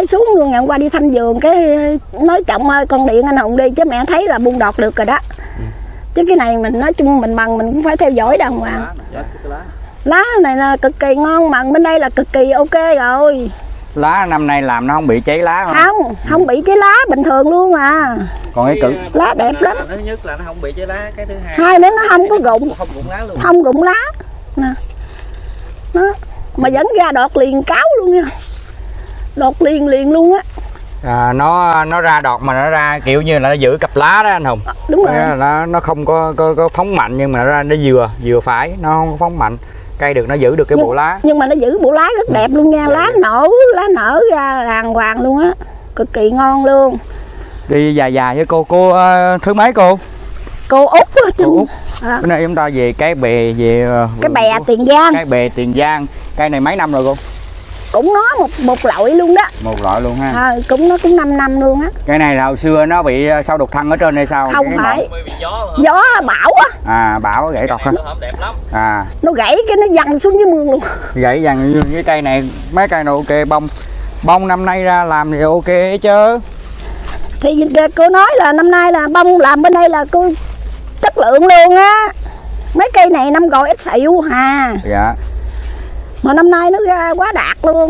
nói xuống luôn. Ngày hôm qua đi thăm vườn cái nói chồng ơi con điện anh Hùng đi chứ mẹ thấy là bung đọt được rồi đó. Chứ cái này mình nói chung mình bằng mình cũng phải theo dõi đàng hoàng. Lá này là cực kỳ ngon, mận bên đây là cực kỳ ok rồi. Lá năm nay làm nó không bị cháy lá không? Không bị cháy lá, bình thường luôn à. Còn cái cử lá đẹp lắm. Thứ nhất là nó không bị cháy lá, cái thứ hai nữa nó không có rụng. Không rụng lá luôn. Không rụng lá. Nè. Đó. Mà vẫn ra đọt liền cáo luôn nha. Đọt liền luôn á. Nó ra đọt mà nó ra kiểu như là nó giữ cặp lá đó anh Hùng. Đúng rồi. Nó không có phóng mạnh nhưng mà nó ra nó vừa phải, nó không phóng mạnh. Cây được nó giữ được cái bộ lá. Nhưng mà nó giữ bộ lá rất đẹp luôn nha, lá nở ra đàng hoàng luôn á. Cực kỳ ngon luôn. Đi dài với cô thứ mấy cô? Cô Út á chứ. Bữa nay chúng ta về cái bè cái bè Tiền Giang. Cái bè Tiền Giang. Cây này mấy năm rồi cô? Cũng nó một loại luôn đó. Một loại luôn ha. Nó cũng 5 năm luôn á. Cái này là hồi xưa nó bị sao đục thân ở trên hay sao? Không phải. Gió bão á. Bão gãy đọt ha. Nó gãy cái nó văng xuống dưới mương luôn. Gãy văng với cây này, mấy cây này ok, bông năm nay ra làm thì ok chứ. Thì cô nói là năm nay là bông làm bên đây là cô chất lượng luôn á. Mấy cây này năm rồi ít xịu hà. Dạ. Mà năm nay nó ra quá đạt luôn.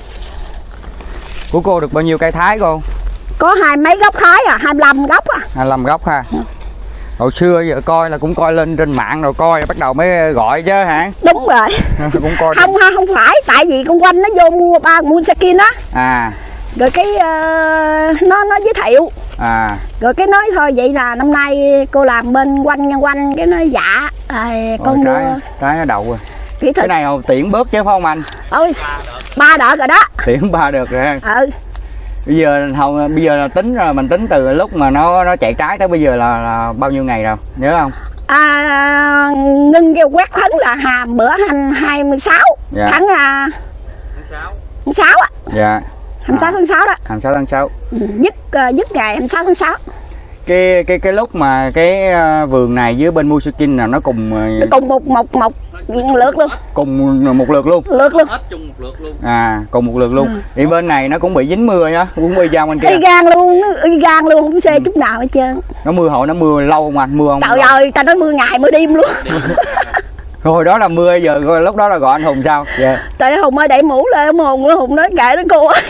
Của cô được bao nhiêu cây thái cô? Có 20 mấy gốc thái 25 gốc 25 gốc ha. Hồi xưa giờ coi là cũng coi lên trên mạng rồi coi bắt đầu mới gọi chứ hả? Đúng rồi. Cũng coi không phải, tại vì con Quanh nó vô mua Moonskin á. Rồi cái nó giới thiệu. Rồi cái nói thôi vậy là năm nay cô làm bên quanh cái nó dạ con đưa trái nó đậu rồi. Cái này tiễn bớt chứ phải không anh? Ôi 3 đợt rồi đó. Tiễn 3 đợt rồi ha. Bây giờ là tính rồi, mình tính từ lúc mà nó chạy trái tới bây giờ là bao nhiêu ngày rồi nhớ không? Ngưng kêu quét phấn là bữa 26 tháng 6 á. Dạ. 26 tháng 6 đó. 26 tháng 6. Dứt ngày 26 tháng 6. Cái lúc mà cái vườn này với bên Moonskin là nó cùng một lượt luôn. Cùng một lượt luôn. Hết chung một lượt luôn. Cùng một lượt luôn. Thì bên này nó cũng bị dính mưa nhá, cũng bị ra bên kia. Y gan luôn, không xê chút nào hết trơn. Nó mưa lâu không anh? Mưa không? Trời ơi, ta nói mưa ngày mưa đêm luôn. Rồi đó là mưa giờ lúc đó là gọi anh Hùng sao? Dạ. Trời ơi, Hùng ơi đẩy mũ lên Hùng nói kệ đó cô ơi.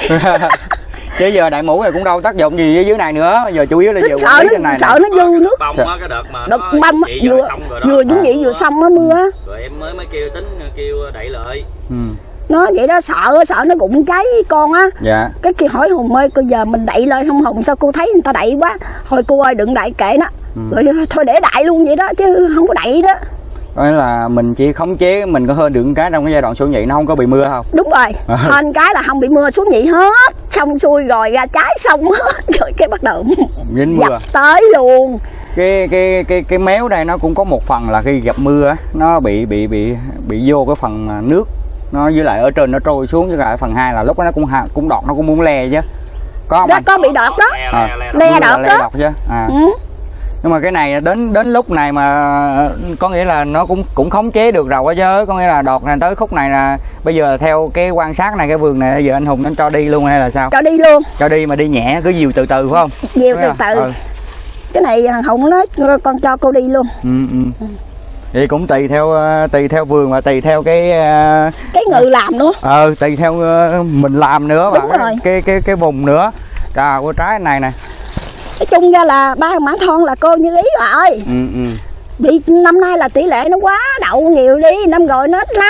sợ nó dư nước. Bông á, cái đợt mà đợt bông vừa chuẩn bị vừa xong nó mưa á. Rồi em mới kêu đậy lại. Nó vậy đó, sợ nó cũng cháy con á. Dạ. Cái kia hỏi Hùng ơi cô giờ mình đậy lên không Hùng, sao cô thấy người ta đậy quá. Thôi cô ơi đừng đậy kệ nó. Rồi thôi để đậy luôn vậy đó chứ không có đậy đó. Đó là mình chỉ khống chế, mình có hơn được cái trong cái giai đoạn xuống nhị nó không có bị mưa không? Đúng rồi, hơn cái là không bị mưa xuống nhị hết, xong xuôi rồi ra trái xong hết rồi cái bắt đầu dính mưa tới luôn. Cái méo đây nó cũng có một phần là khi gặp mưa nó bị vô cái phần nước nó với lại ở trên nó trôi xuống, với lại phần 2 là lúc đó nó cũng đọt, nó cũng muốn le chứ có không? Có bị đọt đó, le đọt đó chứ. Nhưng mà cái này đến lúc này mà có nghĩa là nó cũng khống chế được rồi chứ, có nghĩa là đọt này tới khúc này là bây giờ theo cái quan sát này cái vườn này giờ anh Hùng nó cho đi luôn hay là sao? Cho đi luôn. Cho đi mà đi nhẹ, cứ dìu từ từ phải không? Dìu từ từ. Cái này thằng Hùng nói con cho cô đi luôn. Vậy cũng tùy theo vườn và tùy theo cái người làm nữa. Tùy theo mình làm nữa và cái vùng nữa. Trời ơi trái này nè. Nói chung ra là ba mã thon là cô như ý rồi. Vì năm nay là tỷ lệ nó quá đậu nhiều đi, năm rồi nó ít lắm.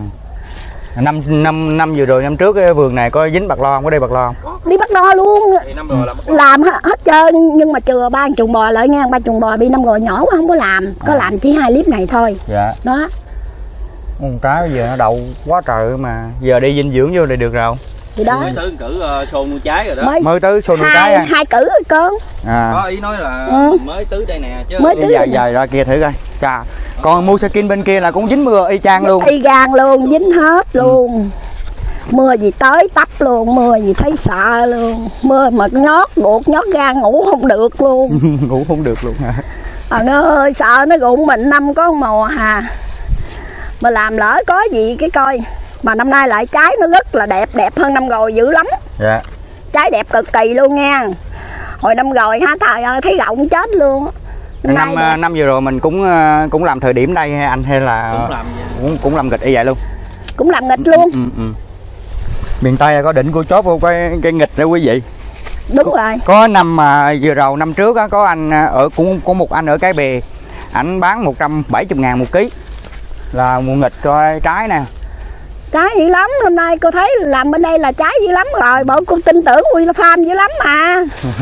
Năm vừa rồi, năm trước cái vườn này có dính bạc lo không? Có đi bạc lo không? Đi bạc lo luôn. Làm hết trơn nhưng mà chừa 3 chuồng bò lại nha, 3 chuồng bò bị năm rồi nhỏ quá không có làm, có làm chỉ 2 clip này thôi. Dạ. Đó. Con trái bây giờ nó đậu quá trời mà giờ đi dinh dưỡng vô thì được rồi. Thì đó. Mới tứ cử xôn nuôi trái rồi đó. Mới tứ xôn nuôi trái. 2 cử rồi con. Có ý nói là mới tứ đây nè chứ. Mới tứ dài ra kia thử coi. Chà. Còn Moonskin bên kia là cũng dính mưa y chang luôn. Y gan luôn, dính hết luôn. Mưa gì tới tấp luôn, mưa gì thấy sợ luôn. Mưa mà nhót gan ngủ không được luôn. Ngủ không được luôn hả? Nó ơi sợ nó rụng mình năm có mùa hà. Mà làm lỡ có gì cái coi. Mà năm nay lại trái nó rất là đẹp hơn năm rồi dữ lắm. Dạ. Trái đẹp cực kỳ luôn nha. Hồi năm rồi ha, trời ơi thấy gọng chết luôn. Năm vừa rồi mình cũng làm thời điểm đây hay anh, hay là cũng làm nghịch y vậy luôn? Cũng làm nghịch luôn. Miền Tây có đỉnh của chốt vô cái nghịch đó quý vị. Đúng rồi. Có năm mà vừa rồi năm trước á, có anh ở cũng có một anh ở Cái Bè, ảnh bán 170.000 một ký là mua nghịch cho trái nè. Trái dữ lắm, hôm nay cô thấy làm bên đây là trái dữ lắm rồi, bộ cô tin tưởng Huy là farm dữ lắm mà.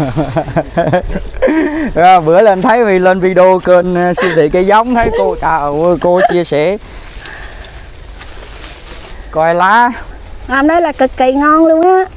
Bữa lên thấy Huy lên video kênh siêu thị cây giống, thấy cô trời ơi, cô chia sẻ coi lá làm đây là cực kỳ ngon luôn á.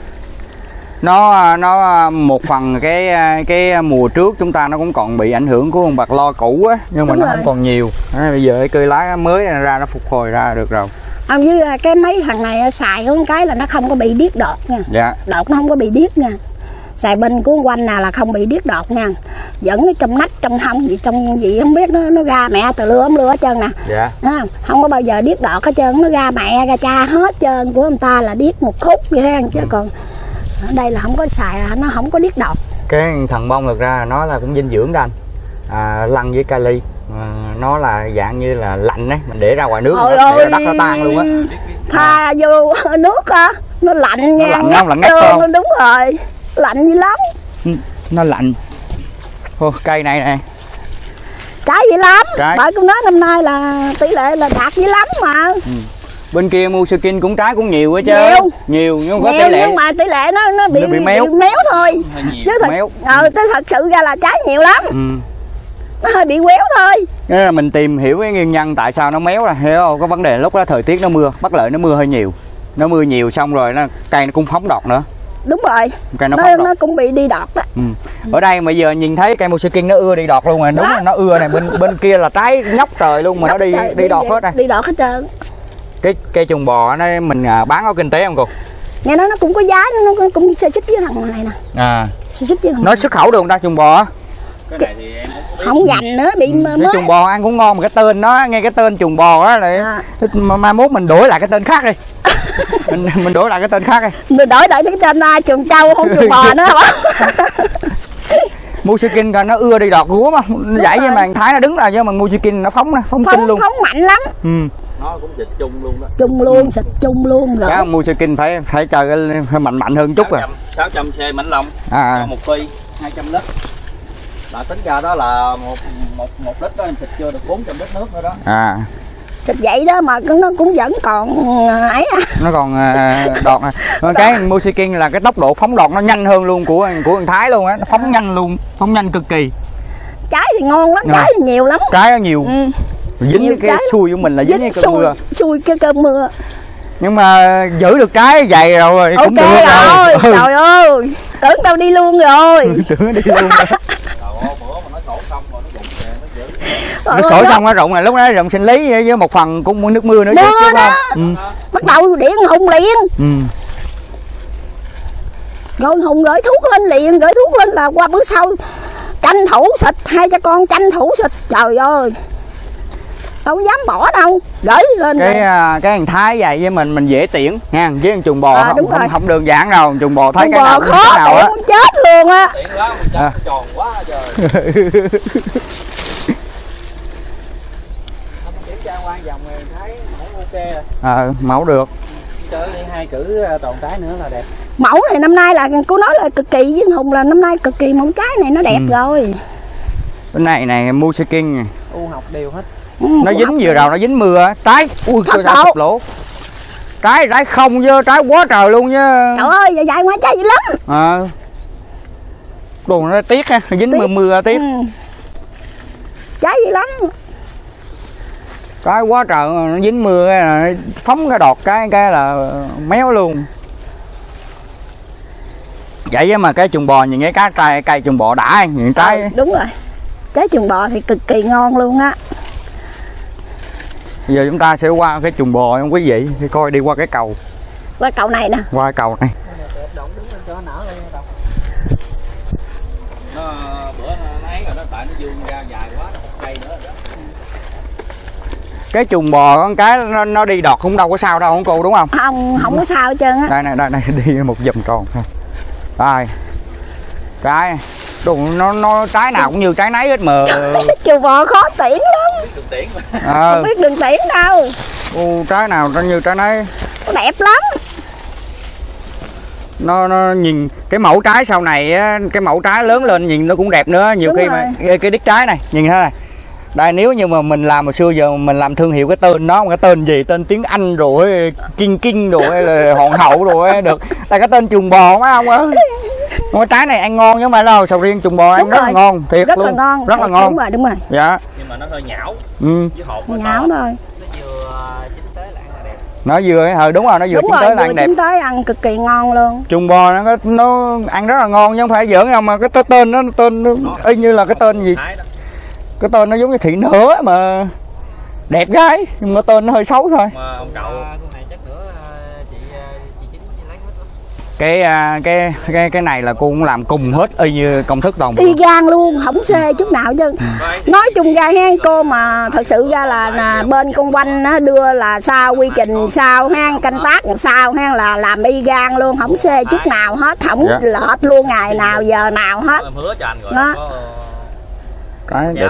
Nó một phần cái mùa trước chúng ta nó cũng còn bị ảnh hưởng của con bạc lo cũ á, nhưng mà đúng nó rồi. Không còn nhiều. Bây giờ cái cây lá mới ra nó phục hồi ra được rồi. Như cái mấy thằng này xài có cái là nó không có bị điếc đọt nha. Dạ. Đọt nó không có bị điếc nha. Xài bên của quanh nào là không bị điếc đọt nha. Vẫn trong nách trong hông gì trong gì không biết nó ra mẹ từ lưa hết trơn nè. Dạ. Không có bao giờ điếc đọt hết trơn, nó ra mẹ ra cha hết trơn, của người ta là điếc một khúc vậy ha, chứ còn ở đây là không có xài, nó không có điếc đọt. Cái thằng bông thực ra nó là cũng dinh dưỡng đó anh. Lăn với kali. Nó là dạng như là lạnh đấy, mình để ra ngoài nước để đất nó tan luôn á. Pha vô nước á, nó lạnh nha. Nó lạnh ngắt không? Đúng rồi, lạnh dữ lắm. Nó lạnh. Cây này nè. Trái dữ lắm. Bởi cũng nói năm nay là tỷ lệ là đạt dữ lắm mà. Bên kia Mushikin cũng trái cũng nhiều á chứ. Nhiều nhưng không có tỷ lệ. Nhưng mà tỷ lệ nó bị méo thôi. Chứ thật sự ra là trái nhiều lắm. Nó hơi bị quéo thôi. Nên là mình tìm hiểu cái nguyên nhân tại sao nó méo là hiểu không? Có vấn đề lúc đó thời tiết nó mưa, bất lợi nó mưa hơi nhiều. Nó mưa nhiều xong rồi cây nó cũng phóng đọt nữa. Đúng rồi. Cây nó cũng bị đi đọt đó. Ở đây mà giờ nhìn thấy cây Mushikin nó ưa đi đọt luôn rồi, đúng rồi, nó ưa này, bên kia là trái nhóc trời luôn mà nó đi đọt hết này. Đi đọt hết trơn. Cái trùng bò nó mình bán có kinh tế không cô? Nghe nói nó cũng có giá, nó cũng xê xích với thằng này nè. Xê xích với thằng nó xuất khẩu được không ta trùng bò? Cái này thì em không dành nữa, bị mới. Cái trùng bò ăn cũng ngon mà cái tên nó, nghe cái tên trùng bò á là mai mốt mình đổi lại cái tên khác đi. mình đổi lại cái tên khác đi. Mình đổi lại cái tên trùng trâu không trùng bò nữa hả? Mushikin coi nó ưa đi đọt gúa mà dãy với màn Thái nó đứng là chứ mà Mushikin nó phóng kinh luôn. Phóng mạnh lắm. Nó cũng xịt chung luôn đó. Chung luôn, xịt chung luôn rồi. Cái Mushikin phải chơi mạnh hơn chút 600 c mảnh lông. Một phi 200 lít. Là tính ra đó là một lít đó em xịt chưa được 400 lít nước nữa đó. Xịt vậy đó mà nó cũng vẫn còn ấy nó còn đọt nè. Cái Mushikin là cái tốc độ phóng đọt nó nhanh hơn luôn của thằng Thái luôn á, nó phóng nhanh luôn, phóng nhanh cực kỳ. Trái thì ngon lắm, trái thì nhiều lắm. Trái nó nhiều. Dính với cái xui của mình là dính với cơn mưa. Xui cái cơn mưa. Nhưng mà giữ được trái dày rồi cũng được rồi. Trời ơi, tưởng đâu đi luôn rồi. Tưởng đi luôn rồi. Nó sổ xong nó rụng này, lúc đó rụng sinh lý với một phần cũng nước mưa nữa chứ không. Bắt đầu điện Hùng liền. Rồi Hùng gửi thuốc lên liền, gửi thuốc lên là qua bữa sau tranh thủ xịt, hai cha con tranh thủ xịt. Trời ơi, đâu dám bỏ đâu, gửi lên cái thằng Thái vậy với mình dễ tiễn nha, với thằng trùng bò không đơn giản đâu. Trùng bò thấy cái nào khó cái nào á, chết luôn á. Tiện quá, mình tròn quá trời. Kiểm tra qua vòng này thấy mẫu ok rồi. Mẫu được. Chơi đi 2 cử toàn trái nữa là đẹp. Mẫu này năm nay là cô nói là cực kỳ, với Hùng là năm nay cực kỳ, mẫu trái này nó đẹp rồi. Cái này Mushikin học đều hết. Nó dính vừa đầu nó dính mưa trái trời ơi sụp lỗ. Trái không chứ trái quá trời luôn chứ. Trời ơi dài ngoài trái dữ lắm. Đồ nó tiếc ha, dính mưa tiếc. Trái dữ lắm. Trái quá trời nó dính mưa phóng cái đọt cái là méo luôn. Vậy mà cái trùng bò nhìn cái cây trùng bò đã nhìn trái. Đúng rồi. Trái trùng bò thì cực kỳ ngon luôn á. Giờ chúng ta sẽ qua cái trùng bò không quý vị, thì coi đi qua cái cầu. Qua cầu này nè. Qua cầu này. Bữa nó ấy rồi nó tại nó vươn ra dài quá, nó một cây nữa rồi đó. Cái trùng bò con cái nó đi đọt cũng đâu có sao đâu không cô, đúng không? Không có sao hết trơn á. Đây đi một vòng tròn thôi. Rồi trái nó trái nào cũng như trái nấy hết mà. Trù bò khó tiễn lắm. Không biết đường tiễn đâu. Trái nào nó như trái nấy. Nó đẹp lắm. Nó nhìn cái mẫu trái sau này á, cái mẫu trái lớn lên nhìn nó cũng đẹp nữa. Nhiều đúng khi rồi. mà cái đít trái này nhìn thế này. Đây nếu như mà mình làm hồi xưa giờ mình làm thương hiệu cái tên nó, cái tên gì, tên tiếng Anh rồi Kinh rồi hay là Hoàng hậu rồi được. Đây cái tên Trùng Bò phải không á? Cái trái này ăn ngon chứ không phải đâu, sầu riêng Trùng Bò ăn rất là ngon, thiệt rất luôn. Là ngon. Rất là ngon. Đúng rồi. Dạ. Nhưng mà nó hơi nhão. Nhão thôi. Nó Nó vừa chín tới là ăn là đẹp. vừa đúng rồi, nó vừa chín tới là ăn đẹp. Chín tới ăn cực kỳ ngon luôn. Trùng Bò nó ăn rất là ngon chứ không phải giỡn đâu, mà cái tên nó y như là cái tên gì. Cái tên nó giống như thị nửa mà đẹp gái, nhưng mà tên nó hơi xấu thôi. Mà ông cậu con này chắc nữa chị Chính lấy hết. Cái này là cô cũng làm cùng hết y như công thức đồng. Y gan luôn, không xê chút nào chứ. Nói chung ra hen cô, mà thật sự ra là bên con Quanh nó đưa là sao, quy trình sao hen, canh tác sao hen, là làm y gan luôn, không xê chút nào hết, không lệch luôn ngày nào giờ nào hết. Em hứa cho anh rồi. Đó. Cái đẹp.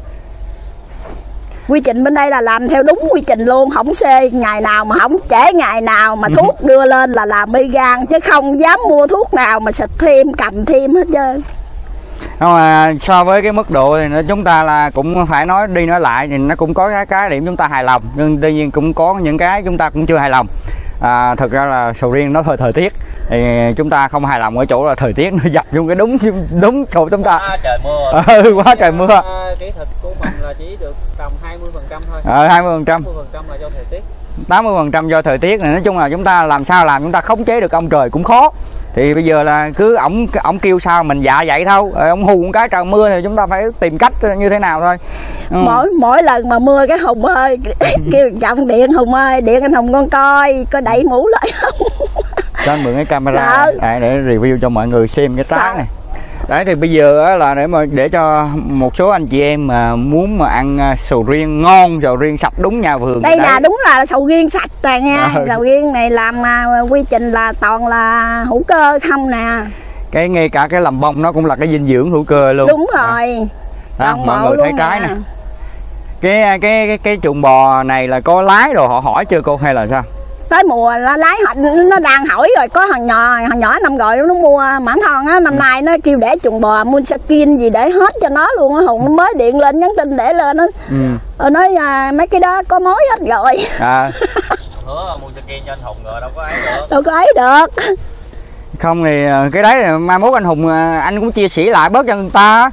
Quy trình bên đây là làm theo đúng quy trình luôn, không xê ngày nào mà không trễ ngày nào mà thuốc đưa lên là làm y gan, chứ không dám mua thuốc nào mà xịt thêm cầm thêm hết trơn. Nhưng mà so với cái mức độ thì chúng ta là cũng phải nói đi nói lại thì nó cũng có cái điểm chúng ta hài lòng, nhưng tuy nhiên cũng có những cái chúng ta cũng chưa hài lòng. Thực ra là sầu riêng nó thời tiết thì chúng ta không hài lòng ở chỗ là thời tiết nó dập vô cái đúng chỗ chúng ta. Trời mưa. Quá trời mưa. Kỹ thuật của mình là chỉ được tầm 20% thôi. 20%. 80% là do thời tiết. 80% do thời tiết này, nói chung là chúng ta làm sao làm chúng ta khống chế được ông trời cũng khó. Thì bây giờ là cứ ổng kêu sao mình dạ vậy thôi, ông hù một cái trời mưa thì chúng ta phải tìm cách như thế nào thôi. Mỗi lần mà mưa cái Hùng ơi kêu chồng điện, Hùng ơi điện anh Hùng con coi đậy mũ lại không. Cho anh mượn cái camera để review cho mọi người xem cái trái này. Đấy thì bây giờ là để cho một số anh chị em mà muốn mà ăn sầu riêng ngon, sầu riêng sạch đúng nhà vườn. Đây là đúng là sầu riêng sạch rồi nha. Sầu riêng này làm quy trình là toàn là hữu cơ không nè. Cái ngay cả cái làm bông nó cũng là cái dinh dưỡng hữu cơ luôn. Đúng rồi. Đó, mọi người thấy trái nè. Cái Trùng Bò này là có lái rồi họ hỏi chưa cô hay là sao? Tới mùa nó lái họ nó đang hỏi rồi, có thằng nhỏ năm rồi nó mua mãn thon á, năm nay nó kêu để Trùng Bò Moonskin gì để hết cho nó luôn á. Hùng nó mới điện lên nhắn tin để lên á. Nói mấy cái đó có mối hết rồi. Hứa Moonskin cho anh Hùng rồi đâu có ấy được. Đâu có ấy được. Không thì cái đấy mai mốt anh Hùng anh cũng chia sẻ lại bớt cho người ta.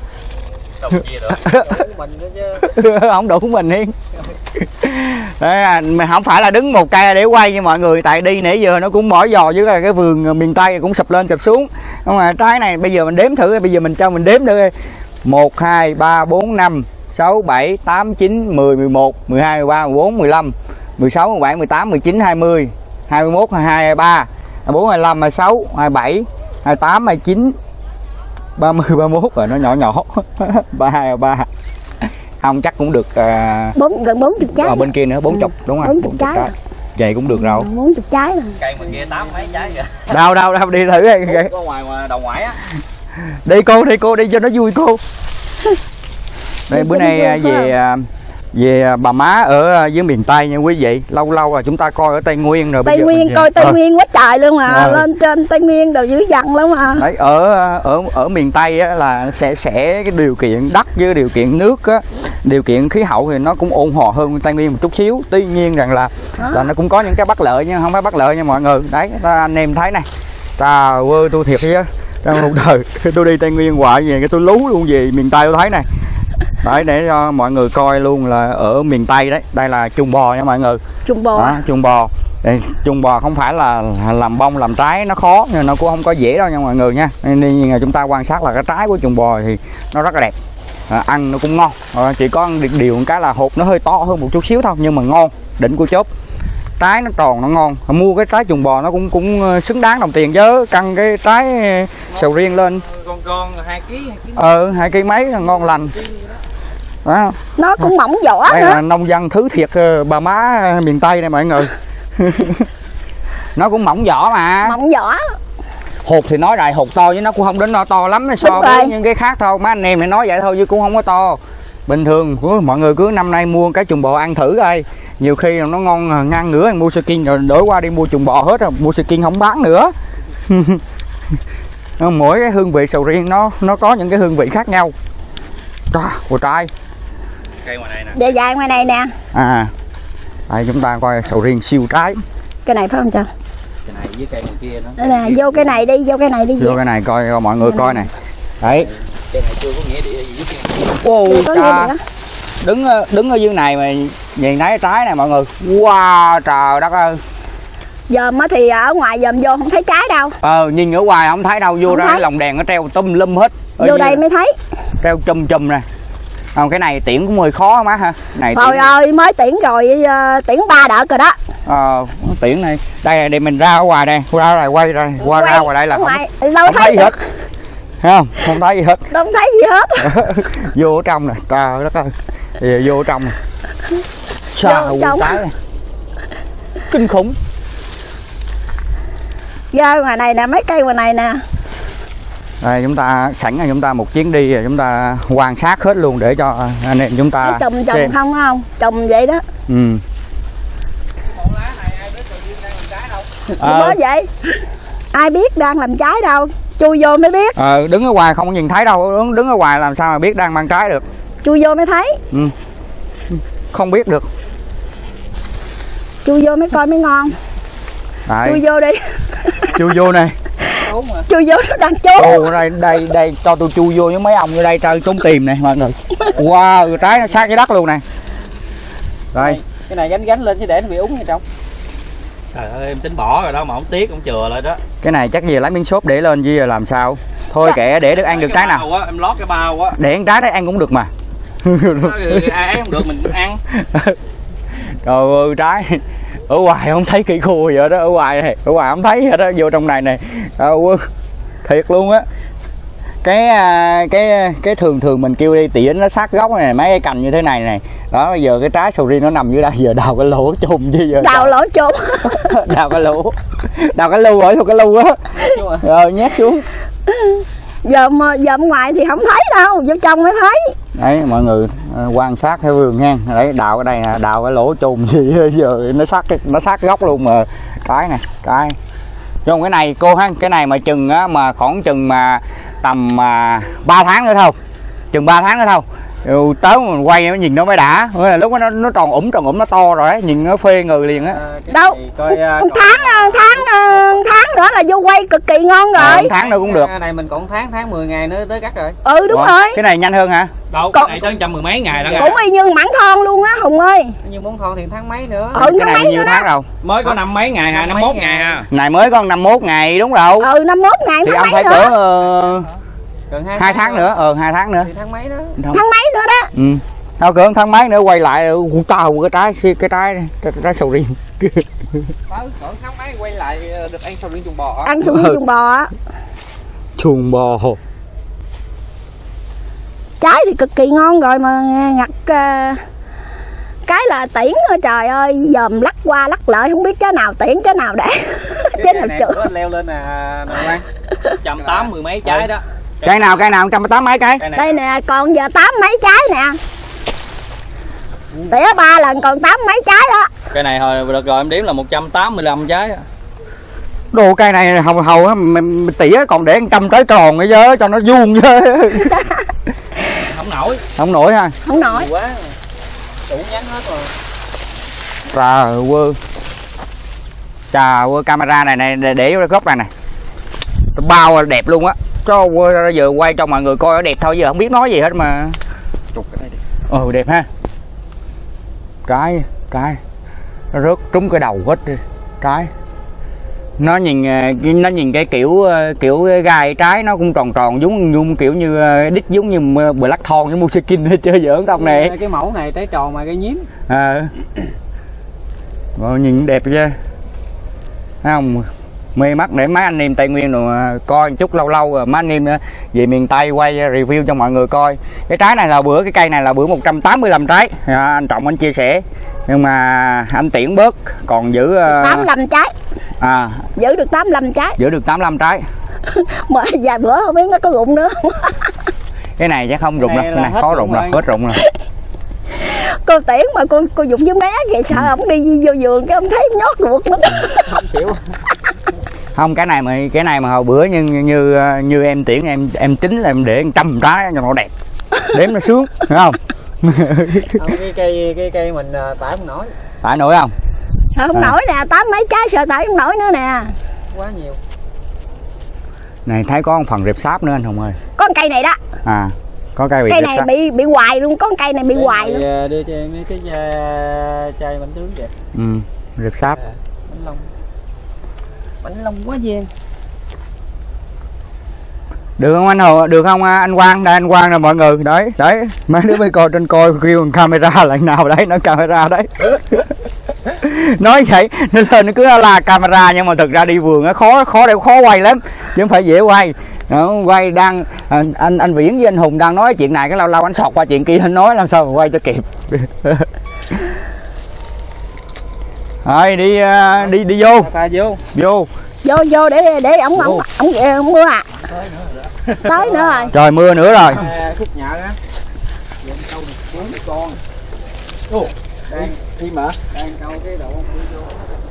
Không đủ mình Hiên. Đấy, mình không phải là đứng một cây để quay như mọi người, tại đi nãy giờ nó cũng mỏi giò với cái vườn miền Tây cũng sụp lên sụp xuống. Nhưng mà trái này bây giờ mình đếm thử, bây giờ mình cho mình đếm thử 1 2 3 4 5 6 7 8 9 10 11 12 13 14 15 16 17 18 19 20 21 22 23 24 25 26 27 28 29 30 31 rồi, nó nhỏ 32 33. Không chắc cũng được gần 40 trái. Ở bên kia nữa 40 đúng không? 40 trái. Vậy cũng được rồi. 40 trái rồi. Cây mình kia 8 mấy trái kìa. Đâu đi thử đi. Có ngoài đầu ngoại á. Đi cô đi cho nó vui cô. Đây bữa nay về bà má ở dưới miền Tây nha quý vị. Lâu rồi chúng ta coi ở Tây Nguyên rồi. Tây Nguyên coi Tây Nguyên quá trời luôn mà. Lên trên Tây Nguyên đều dữ dằn lắm mà. Đấy, ở miền Tây á, là sẽ cái điều kiện đất với điều kiện nước á, điều kiện khí hậu thì nó cũng ôn hòa hơn Tây Nguyên một chút xíu. Tuy nhiên rằng là nó cũng có những cái bất lợi nhưng không phải bất lợi nha mọi người. Đấy anh em thấy này. Trời ơi tôi thiệt chứ. Trong một đời tôi đi Tây Nguyên hoài về cái tôi lú luôn về miền Tây tôi thấy này. Đấy để cho mọi người coi luôn là ở miền Tây đấy. Đây là Trùng Bò nha mọi người. Trùng Bò. Đó, Trùng Bò. Đây, Trùng Bò không phải là làm bông làm trái nó khó, nhưng nó cũng không có dễ đâu nha mọi người nha. Nên chúng ta quan sát là cái trái của Trùng Bò thì nó rất là đẹp. Ăn nó cũng ngon. Chỉ có điều một cái là hộp nó hơi to hơn một chút xíu thôi nhưng mà ngon, đỉnh của chốt. Trái nó tròn nó ngon. Mua cái trái Trùng Bò nó cũng xứng đáng đồng tiền chứ, căng cái trái sầu riêng lên. Con 2 kg. 2 kg mấy ngon lành. Đó. Nó cũng mỏng vỏ đây nữa. là nông dân thứ thiệt bà má miền Tây này mọi người. Nó cũng mỏng vỏ mà. Mỏng vỏ. Hột thì nói lại hột to chứ nó cũng không đến nó to lắm so với những cái khác thôi. Mấy anh em này nói vậy thôi chứ cũng không có to. Bình thường mọi người cứ năm nay mua cái trùng bò ăn thử coi. Nhiều khi nó ngon ngang ngửa mua sơ kinh rồi đổi qua đi mua trùng bò hết rồi, mua sơ kinh không bán nữa. Mỗi cái hương vị sầu riêng nó có những cái hương vị khác nhau. Của trái cây ngoài này nè, để dài ngoài này nè. Đây chúng ta coi sầu riêng siêu trái. Cái này phải không Trần? Cái này với cây ngoài kia nó. Đây nè, vô cái này đi, vô cái này đi. Vô cái này coi mọi người coi này. Đấy. Cây này chưa có nghĩa địa gì với cây kia. Đứng ở dưới này mà nhìn thấy trái này mọi người. Wow, trời đất ơi. Dòm thì ở ngoài dòm vô không thấy trái đâu. Nhìn ở ngoài không thấy đâu, vô không ra thấy. Lồng đèn nó treo tùm lum hết. Vô đây mới thấy. Treo chùm nè. Cái này tiễn cũng hơi khó má ha. Này trời ơi, mới tiễn rồi, tiễn 3 đợt rồi đó. Tiễn này. Đây để mình ra ở ngoài đây, ra rồi quay ra, ra ngoài đây là không thấy gì hết. Thấy không? Không thấy gì hết. Không thấy gì hết. Vô ở trong nè, trời đất ơi. Thì vô ở trong nè. Sao trái này. Kinh khủng. Ra ngoài này nè, mấy cây ngoài này nè. Đây chúng ta sẵn là chúng ta một chuyến đi rồi chúng ta quan sát hết luôn để cho anh em chúng ta trồng không trồng vậy đó. Con lá này ai biết sầu riêng đang làm trái đâu. Vậy ai biết đang làm trái đâu, chui vô mới biết. Đứng ở ngoài không nhìn thấy đâu, đứng ở ngoài làm sao mà biết đang mang trái được. Chui vô mới thấy. Không biết được. Chui vô mới coi mới ngon. Đấy. Chui vô đi. Chui vô này. Chui vô nó đang trốn. Đây cho tôi chui vô với mấy ông ở đây trơn trốn tìm này mọi người. Wow, trái nó sát cái đất luôn nè. Đây. Cái này gánh lên chứ để nó bị úng hay trong. Trời ơi, em tính bỏ rồi đó mà không tiếc, không chừa lại đó. Cái này chắc gì lấy miếng xốp để lên chứ làm sao. Thôi kệ để được ăn được trái nào. Em lót cái bao á. Để ăn trái đấy ăn cũng được mà. Ai không được mình cũng ăn. Trời ơi trái. Ở ngoài không thấy cây khô vậy đó, ở ngoài không thấy hết đó, vô trong này nè. Thiệt luôn á. Cái thường mình kêu đi tỉa nó sát gốc này, mấy cái cành như thế này này. Đó bây giờ cái trái sầu riêng nó nằm dưới đây, giờ đào cái lỗ chùm chứ giờ. Đào lỗ chùm. Đào cái lỗ. Đào cái lu ở thuộc cái lu á. Rồi nhét xuống. Giờ ngoài thì không thấy đâu, vô trong mới thấy. Đấy mọi người quan sát theo vườn nha. Đấy đào ở đây nè, đào cái lỗ chùm gì giờ nó sát gốc luôn mà. Trái nè, trái. Trong cái này cô ha, cái này mà chừng á mà khoảng chừng mà tầm 3 tháng nữa thôi. Chừng 3 tháng nữa thôi. Tới mình quay nó nhìn nó mới đã. Lúc đó nó tròn ủng nó to rồi ấy, nhìn nó phê người liền á. Đâu? Tháng nữa là vô quay cực kỳ ngon rồi. Tháng nữa cũng được. Cái này mình còn tháng 10 ngày nữa tới cắt rồi. Đúng rồi. Cái này nhanh hơn hả? Đâu, cái này tới 110 mấy ngày đó. Cũng y như mãng thon luôn á Hùng ơi. Như món thon thì tháng mấy nữa. Cái này nhiêu tháng rồi? Mới có 5 mấy ngày, 51 ngày ha. Này mới có 51 ngày đúng rồi. 51 ngày thì ông phải cỡ 2 tháng nữa, 2 tháng nữa. Thì tháng mấy đó. Tháng mấy nữa đó. Thôi cỡ tháng mấy nữa quay lại tao cái trái sầu riêng. Cỡ tháng mấy quay lại được ăn sầu riêng chuồng bò. Ăn sầu riêng chuồng bò á. Chuồng bò. Trái thì cực kỳ ngon rồi mà ngặt cái là tiễn thôi, trời ơi, dòm lắc qua lắc lại không biết trái nào tiễn trái nào để. Trái nào chữa anh leo lên nè Quang. 180 mấy trái đó. Cây nào 180 mấy cái? Đây nè, còn giờ 8 mấy trái nè. Tỉa 3 lần còn 8 mấy trái đó. Cây này hồi được rồi em đếm là 185 trái. Đồ cây này hầu mình tỉa còn để 100 trái tròn nữa chứ cho nó vuông chứ. Không nổi ha. Không nổi. Quá. Đủ nhánh hết rồi. Trời ơi, camera này để vô góc này nè. Bao là đẹp luôn á. Cho giờ quay cho mọi người coi nó đẹp thôi, giờ không biết nói gì hết mà. Chụp cái này đi. Đẹp ha. Trái nó rớt trúng cái đầu hết đi. Trái nó nhìn cái kiểu gai trái nó cũng tròn giống kiểu như đít giống như Black Thorn với Muskin hết chơi giỡn tông này. Cái mẫu này trái tròn mà cái nhím. Nhìn đẹp chứ. Thấy không? Mê mắt để mấy anh em Tây Nguyên rồi coi một chút, lâu rồi mấy anh em về miền Tây quay review cho mọi người coi. Cái trái này là cái cây này là bữa 185 trái. Anh Trọng anh chia sẻ. Nhưng mà anh tiễn bớt còn giữ 85 trái. Giữ được 85 trái. Giữ được 85 trái. Mà vài bữa không biết nó có rụng nữa không. Cái này chắc không rụng đâu, cái này khó rụng rồi, hết rụng rồi. Cô Tiễn mà cô Dũng với bé kìa, sợ ổng đi vô vườn cái ông thấy nhót ruột nó. Không chịu. Không, cái này mà hồi bữa như em Tiễn em tính là em để 100 trái cho nó đẹp. Đếm nó sướng, phải không? Không, cái cây mình tải không nổi. Tải nổi không? Sợ không nổi nè, 8 mấy trái sợ tải không nổi nữa nè. Quá nhiều. Này thấy có một phần rệp sáp nữa anh Hùng ơi. Có cây này đó. À, có cây này bị hoài luôn, có cây này bị hoài luôn. Đưa cho em mấy cái chai bánh tướng kìa. Rệp sáp. Bánh lông quá vàng. Được không anh Hồ, được không anh Quang? Đây anh Quang nè mọi người. Đấy, mấy đứa mới coi trên coi kêu camera lại nào đấy, nó camera đấy. Nói vậy nó lên nó cứ la camera, nhưng mà thực ra đi vườn nó khó quay lắm, chứ không phải dễ quay. Đó, quay đang anh Viễn với anh Hùng đang nói chuyện này, cái lâu anh sọt qua chuyện kia, anh nói làm sao mà quay cho kịp. Thôi đi vô để ổng mưa à. Tới nữa rồi. Trời mưa nữa rồi. Khúc nhợ á. Dọn câu được 4 con. Đang câu cái đầu ông vô.